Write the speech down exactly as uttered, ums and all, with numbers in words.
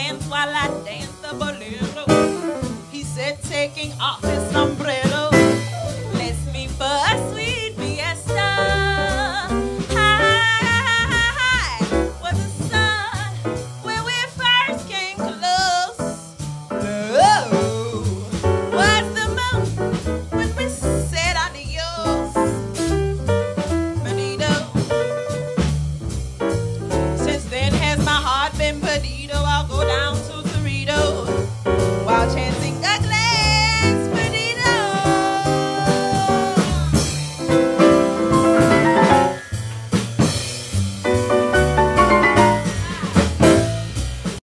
hands while I dance the bolero. He said, taking off his sombrero.